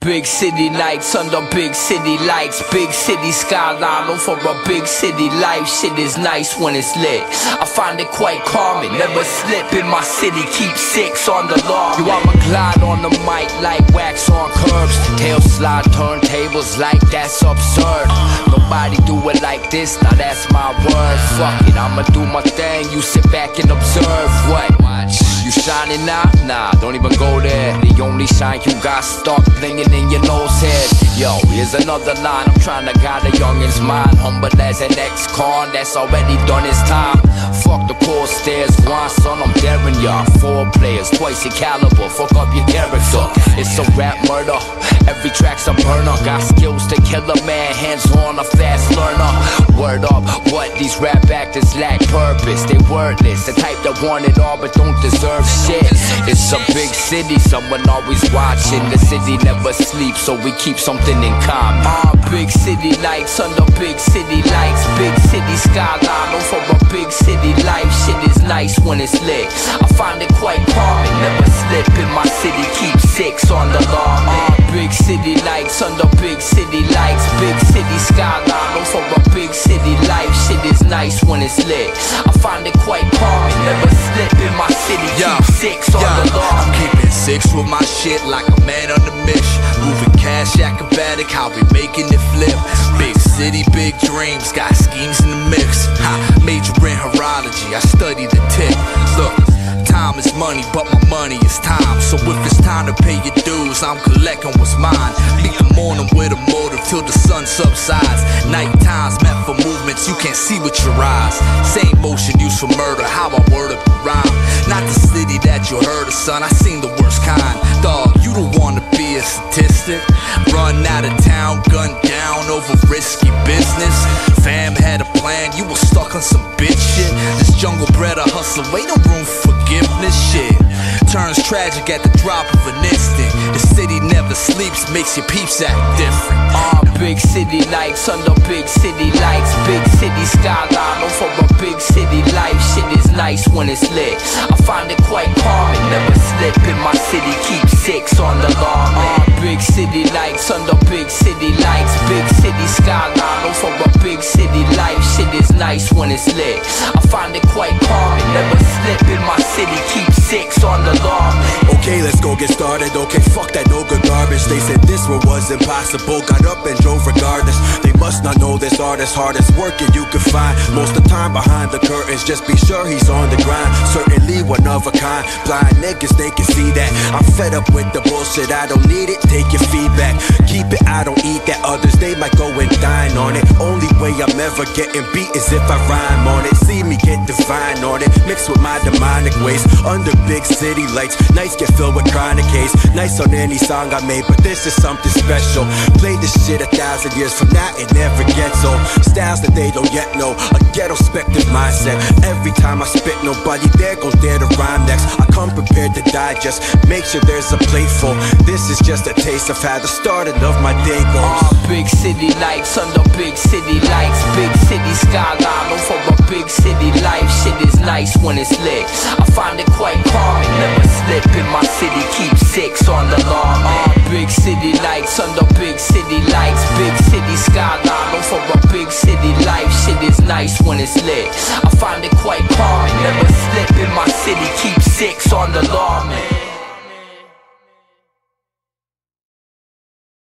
Big city nights under big city lights, big city skyline over a big city life. Shit is nice when it's lit. I find it quite calming. Never slip in my city, keep 6 on the lawn. You I'ma glide on the mic like wax on curbs. Tail slide turntables like that's absurd. Nobody do it like this, now that's my word. Fuck it, I'ma do my thing, you sit back and observe. What? You shining now? Nah, don't even go there. The only shine you got, start blinging in your nose head. Yo, here's another line, I'm trying to guide a youngin's mind. Humble as an ex-con that's already done his time. Fuck the core stairs, one son, I'm daring ya. 4 players, twice your caliber, fuck up your character. It's a rap murder, every track's a burner. Got skills to kill a man, hands on a fast learner. Word up, what these rap actors lack purpose. They wordless, the type that want it all but don't deserve shit. It's a big city, someone always watching. The city never sleeps, so we keep something in common. Big city nights under big city lights, big city skyline over a big city life. Shit is nice when it's lit. I find it quite calming. Never slip in my city, keep 6 on the lawn. Big city nights under big city lights, big city skyline over a big city life. Shit is nice when it's lit. I find it quite calming. Never slip in my city, keep 6 on the lawn. I'm keeping 6 with my shit like a man on the mission. Moving cash acrobatic, how we making it flip. Big city, big dreams, got schemes in the mix. Major in horology, I study the tip. Look, time is money, but my money is time. So if it's time to pay your dues, I'm collecting what's mine. Beat the morning with a motive till the sun subsides. Night times meant for movements you can't see with your eyes. Same motion used for murder, how I word up a rhyme. Not the city that you heard of, son, I seen the worst kind. Dog, you don't wanna be a statistic. Run out of town, gunned down over risky business. Fam had a plan, you were stuck on some bitch shit. This jungle bred a hustle, ain't no room for forgiveness. Shit turns tragic at the drop of an instant. The city never sleeps, makes your peeps act different. Big city nights under big city lights, big city skyline over a big city life. Shit is nice when it's lit. I find it quite calming. Never slip in my city, keep 6 on the lawn. Big city nights under big city lights, big city skyline over a big city life. Shit is nice when it's lit. I find it quite calming. Never slip in my city, keep 6 on the lawn. Okay, let's go get started. Okay, fuck that no good garbage. They said this one was impossible, got up and drove regardless. They must not know this artist, hardest working you could find. Most of the time behind the curtains, just be sure he's on the grind. Certainly one of a kind. Blind niggas, they can see that. I'm fed up with the bullshit, I don't need it, take your feedback. Keep it, I don't eat that. Others, they might go and dine on it. Only way I'm ever getting beat is if I rhyme on it. See me get divine on it, mixed with my demonic ways. Under big city lights, nights get filled with chronic haze. Nice on any song I made, but this is something special. Play this shit 1,000 years from now, it never gets old. Styles that they don't yet know, a ghetto-spective mindset. Every time I spit, nobody there goes dare to rhyme next. I come prepared to digest, make sure there's a plate full. This is just a taste of how the starting of my day goes. Big city nights under big city lights, big city skyline over a big city life. Shit is nice when it's lit. I find it quite calming. Never slip in my city, keep 6 on the lawn. Big city nights under big city lights, big city skyline over a big city life. Shit is nice when it's lit. I find it quite calming. Never slip in my city, keep 6 on the lawn, man.